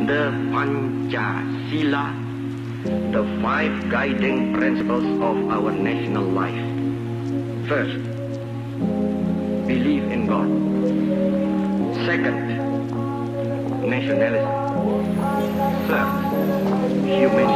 under Panchasila, the 5 guiding principles of our national life. First, belief in God. Second, nationalism. Third, humanity.